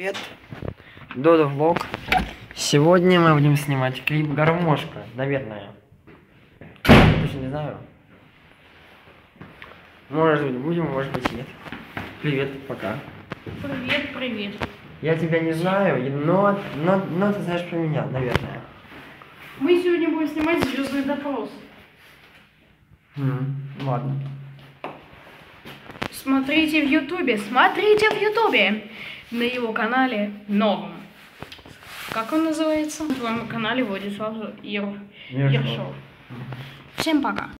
Привет, Додо Влог. Сегодня мы будем снимать клип «Гармошка», наверное. Я точно не знаю. Может быть будем, может быть нет. Привет, пока. Привет, привет. Я тебя не знаю, но ты знаешь про меня, наверное. Мы сегодня будем снимать «Звездный допрос». Ладно. Смотрите в Ютубе, на его канале новом. Как он называется? На твоем канале Владислав Ершов. Всем пока.